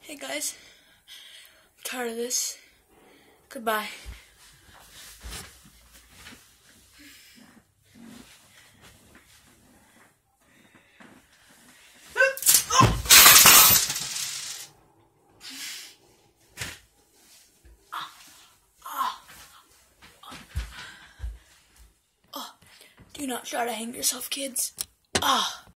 Hey guys, I'm tired of this. Goodbye. Do not try to hang yourself, kids.